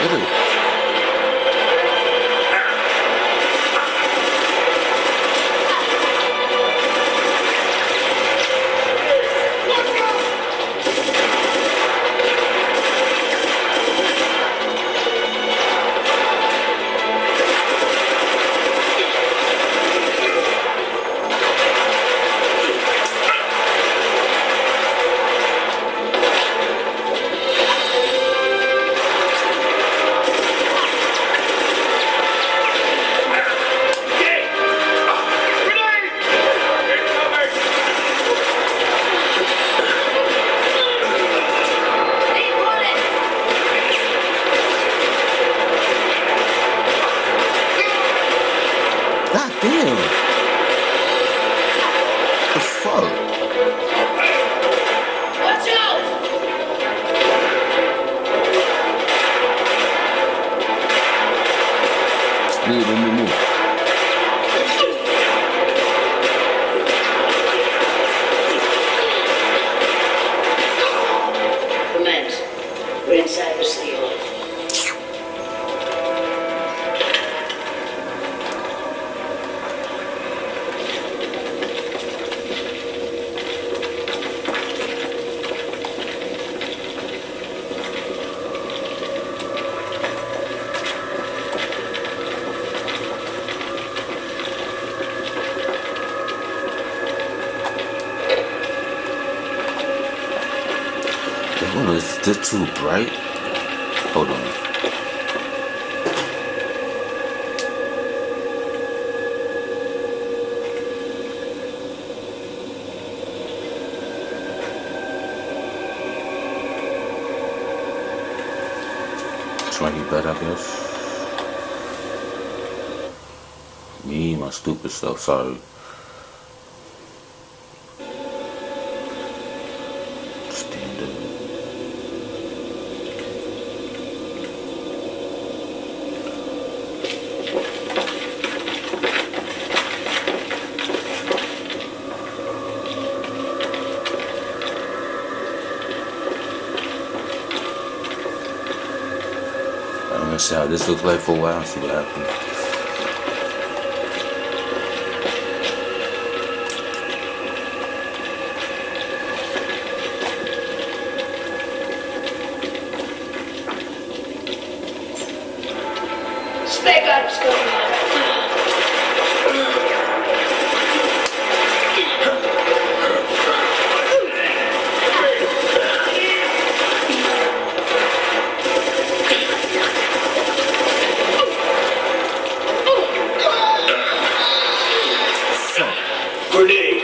get it. God damn. The fuck? Watch out! Move. Commence. We're inside the seal. Oh, is this too bright? Hold on. Try to be better, I guess. Me, my stupid self, sorry. Standard. I'm gonna see how this looks like for a while and see what happens. Spec Ops going on. Grenade!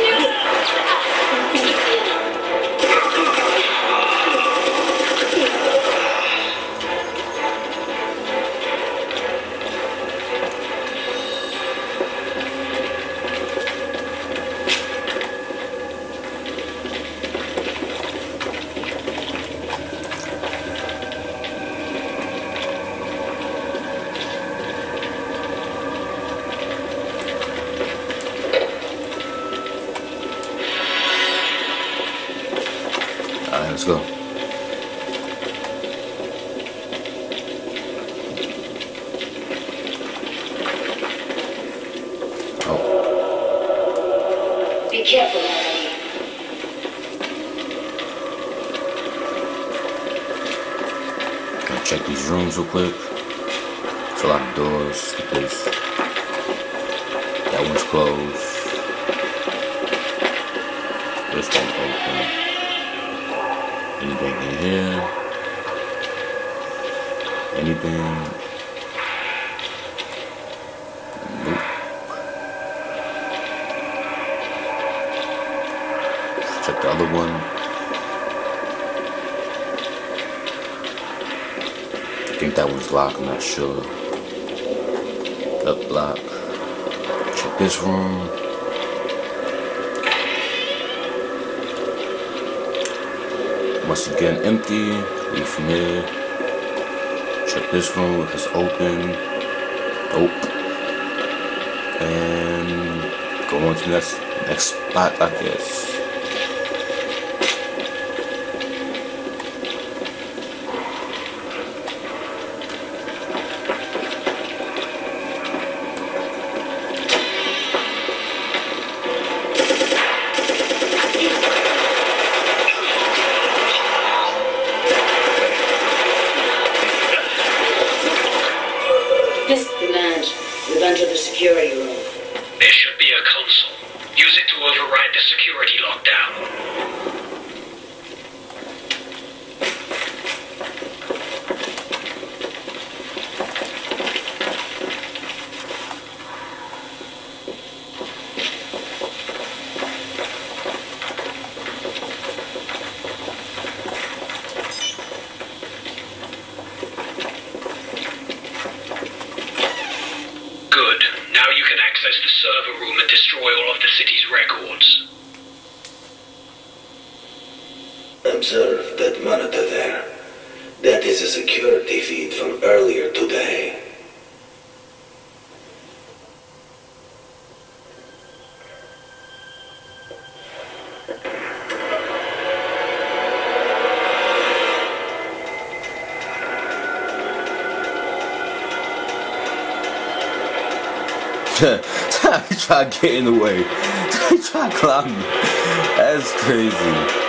Alright, let's go. Oh. Be careful, Annie. Gonna check these rooms real quick. There's a lot of doors because that one's closed. This one's open. Anything in here? Anything? Nope. Check the other one. I think that one's locked, I'm not sure. Up lock. Check this room. Once again, empty. Leave from here. Check this room if it's open. Nope. And go on to the next spot, I guess. Command, we've entered the security room. There should be a console. Use it to override the security lockdown. Good. Now you can access the server room and destroy all of the city's records. Observe that monitor there. That is a security feed from earlier today. Try getting away. Try climbing. That's crazy.